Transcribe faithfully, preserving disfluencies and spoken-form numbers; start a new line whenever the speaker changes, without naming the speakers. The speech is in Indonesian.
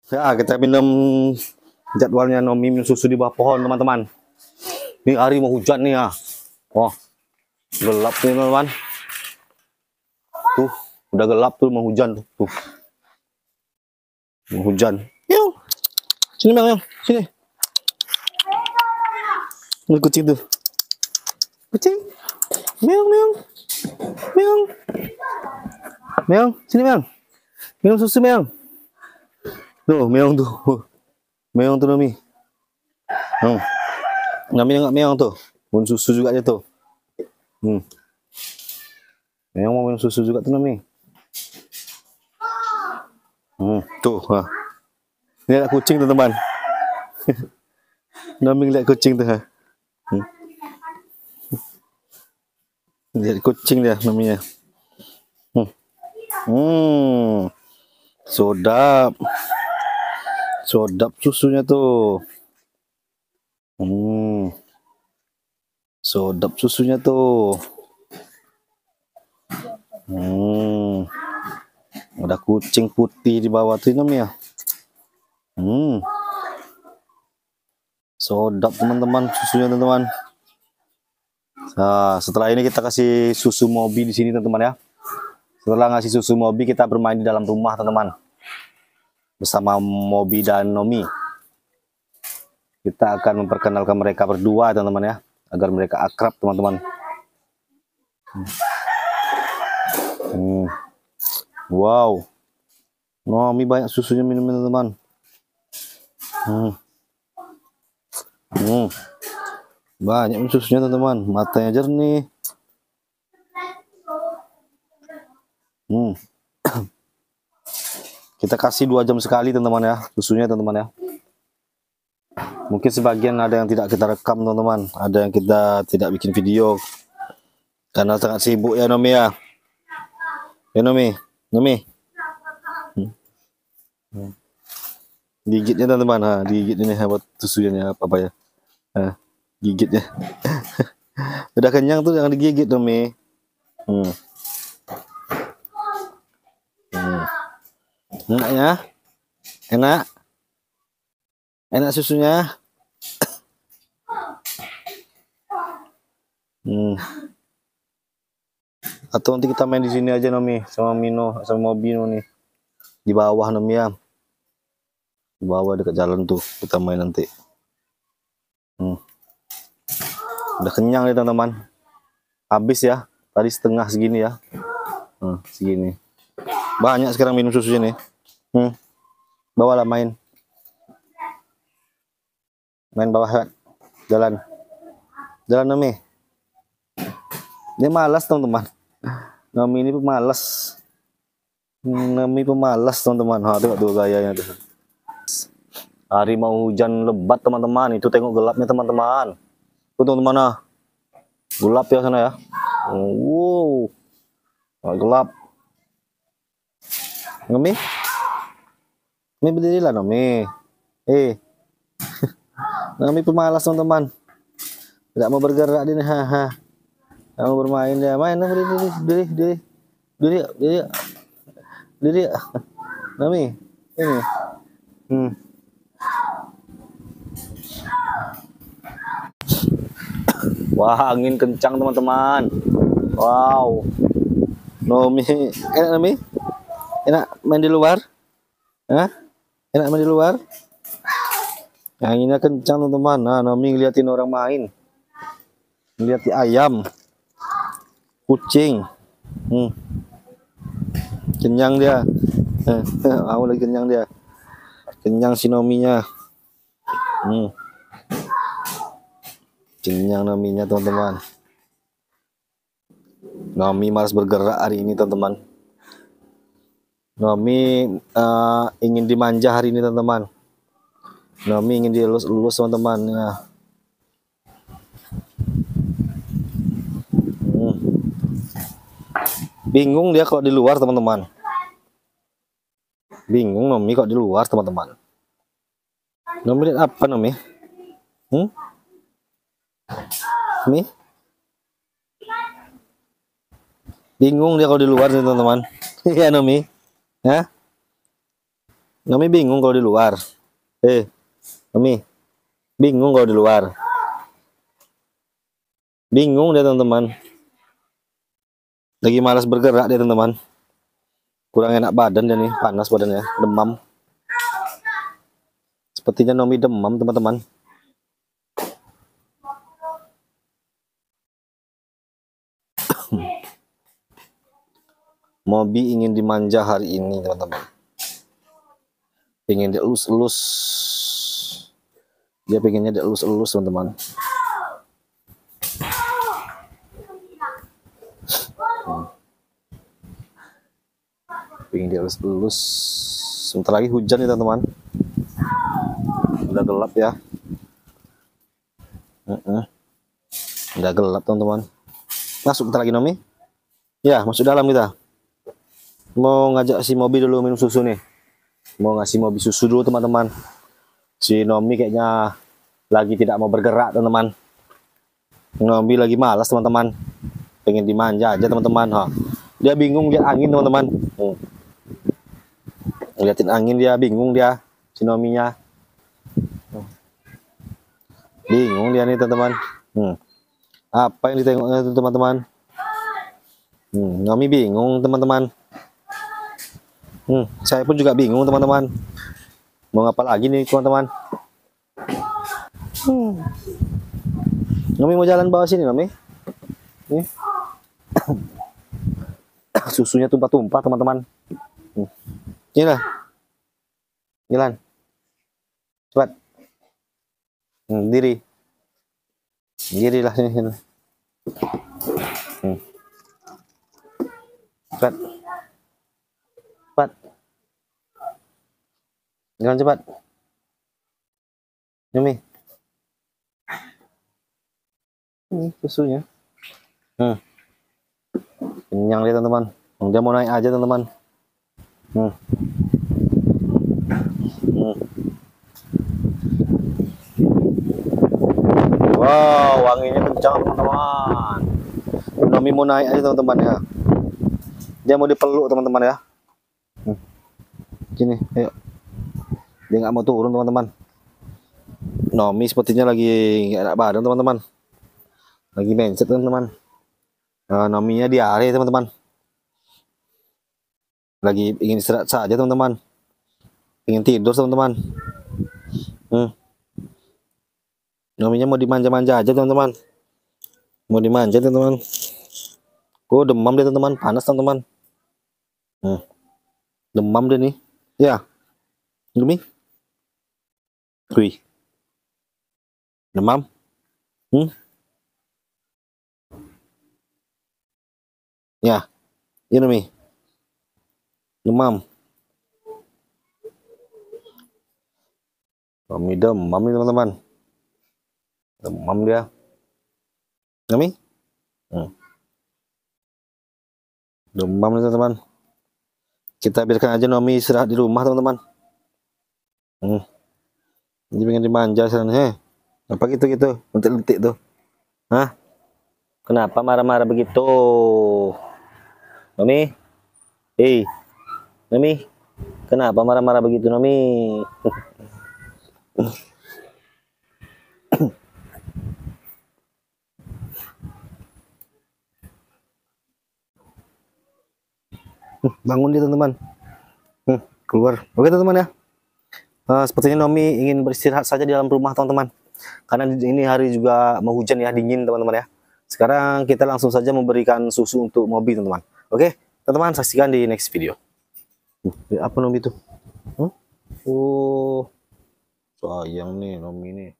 Ya, kita minum jadwalnya Nomi minum susu di bawah pohon, teman-teman. Ini hari mau hujan nih ya. Wah, gelap nih, teman-teman. Tuh, udah gelap tuh mau hujan tuh. Tuh. Mau hujan. Yuk. Sini, Bang, yang. Sini. Ini kucing tuh. Kucing. Meong, meong. Meong. Meong, sini, Bang. Minum susu, Meong. Tuh, meong tuh. Meong tuh, Nomi. Hmm. Nomi nggak meong tuh. Minum susu juga dia tuh. Hmm. Meong mau minum susu juga tuh, Nomi. Hmm, tuh. Ha. Lihat kucing, teman-teman. Nomi lihat kucing tuh. Ha. Hmm. Lihat kucing dia namanya. Hmm. Hmm. Sodap. Sodap susunya tuh. Hmm. Sodap susunya tuh. Hmm. Ada kucing putih di bawah tuh namanya. Hmm. Sodap, teman-teman, susunya, teman-teman. Nah, setelah ini kita kasih susu Mobi di sini, teman-teman ya. Setelah ngasih susu Mobi, kita bermain di dalam rumah, teman-teman. Bersama Mobi dan Nomi. Kita akan memperkenalkan mereka berdua, teman-teman ya, agar mereka akrab, teman-teman. Hmm. Wow, Nomi banyak susunya minum, teman-teman. Hmm. Hmm. Banyak susunya, teman-teman. Matanya jernih. Hmm. Kita kasih dua jam sekali, teman-teman ya, susunya, teman-teman ya. Mungkin sebagian ada yang tidak kita rekam, teman-teman. Ada yang kita tidak bikin video karena sangat sibuk ya, Nomi ya. Ya, Nomi, Nomi. Hmm. Hmm. Gigitnya, teman-teman. Ha, digigit ini buat susunya apa apa ya. Ha, gigitnya. Udah kenyang tuh jangan digigit, Nomi. Hmm. Hmm. Enak ya? Enak? Enak susunya? Hmm. Atau nanti kita main di sini aja, Nomi, sama Mino, sama Mobi nih. Di bawah, Nomi ya. Di bawah dekat jalan tuh kita main nanti. Hmm. Udah kenyang nih, teman-teman. Habis ya. Tadi setengah segini ya. Hmm, segini. Banyak sekarang minum susunya nih. Hmm. Bawalah main. Main bawah kan. Jalan. Jalan, Nomi. Dia malas, teman-teman. Nomi ini pemalas. Nomi pemalas, teman-teman. Ha, tengok tuh gayanya tuh. Hari mau hujan lebat, teman-teman. Itu tengok gelapnya, teman-teman. Tuh, teman-teman. Ah. Gelap ya sana ya. Wow. Oh, gelap. Nomi. Nomi berdirilah, Nomi. Eh. Nomi pemalas, teman-teman. Tidak mau bergerak dia nih. Ha, ha. Kamu bermain dia, main diri diri diri diri diri diri diri Nomi ini. Hmm. Wah, angin kencang, teman-teman. Wow, Nomi enak, Nomi enak main di luar. Hah? Enak main di luar. Anginnya kencang, teman-teman. Nah, Nomi ngeliatin orang main, lihat ayam, kucing. Hmm. Kenyang dia. Aku lagi kenyang dia. Kenyang si Nominya. Hmm. Kenyang Nominya, teman-teman. Nomi malas bergerak hari ini, teman-teman. Nomi uh, ingin dimanja hari ini, teman-teman. Nomi ingin dilulus-lulus, teman-teman. Ya. Hmm. Bingung dia kalau di luar, teman-teman. Bingung Nomi kok di luar, teman-teman. Nomi lihat apa, Nomi? Hmm? Nomi? Bingung dia kalau di luar, teman-teman. Iya, Nomi. Hah? Nomi bingung kalau di luar. Eh, Nomi bingung kalau di luar. Bingung dia teman-teman. Lagi malas bergerak dia teman-teman. Kurang enak badan dia nih, panas badannya, demam. Sepertinya Nomi demam teman-teman. Mobi ingin dimanja hari ini teman-teman. Pengen dielus-elus. Dia pengennya dielus-elus teman-teman. Hmm. Pengen dielus-elus. Sebentar lagi hujan nih teman-teman. Udah gelap ya. Uh -uh. Udah gelap teman-teman. Masuk kita lagi Nomi. Ya masuk dalam kita. Mau ngajak si Mobi dulu minum susu nih. Mau ngasih Mobi susu dulu teman-teman. Si Nomi kayaknya lagi tidak mau bergerak teman-teman. Nomi lagi malas teman-teman. Pengen dimanja aja teman-teman. Dia bingung lihat angin teman-teman. Hmm. Ngeliatin angin dia bingung dia. Si Nominya. Bingung dia nih teman-teman. Hmm. Apa yang ditengoknya itu teman-teman? Hmm, Nomi bingung teman-teman. Hmm, saya pun juga bingung teman-teman. Mau ngapa lagi nih teman-teman? Hmm. Nomi mau jalan bawah sini Nomi. Nih. Susunya tumpah-tumpah teman-teman. Hmm. Inilah. Jalan. Cepat. Hmm, diri. Diri lah sini. sini. Hmm. Cepat. Cepat. Jalan cepat. Nomi. Ini susunya. Hmm. Kenyang dia teman-teman. Dia mau naik aja teman-teman. Hmm. Hmm. Wow, wanginya kencang teman-teman. Nomi mau naik aja teman-teman ya. Dia mau dipeluk teman-teman ya. Hmm. Sini, ayo. Dia nggak mau turun teman-teman. Nomi sepertinya lagi nggak enak badan teman-teman. Lagi mencet teman-teman. Uh, Nominya diare teman-teman. Lagi ingin istirahat saja teman-teman. Ingin tidur teman-teman. Hmm. Nominya mau dimanja-manja aja teman-teman. Mau dimanja teman-teman. Oh demam dia teman-teman. Panas teman-teman. Hmm. Demam dia nih. Ya. Nomi. Wih. Demam. Hmm. Ya. Ini Nomi. Demam. Nomi demam nih teman-teman. Demam dia. Nomi? Hmm. Demam nih teman-teman. Kita biarkan aja Nomi istirahat di rumah teman-teman. Hmm. Dia pengen dimanja sana. Heh. Apa gitu-gitu? Lentik-lentik tuh. Hah? Kenapa marah-marah begitu? Nomi? Hei. Nomi? Kenapa marah-marah begitu Nomi? Bangun dia teman-teman. Hmm, keluar. Oke teman-teman ya. Uh, sepertinya Nomi ingin beristirahat saja di dalam rumah teman-teman. Karena ini hari juga mau hujan ya, dingin teman-teman ya. Sekarang kita langsung saja memberikan susu untuk Mobi teman-teman. Oke teman-teman, saksikan di next video. Uh, apa Nomi itu? Hmm? Oh, sayang nih Nomi nih.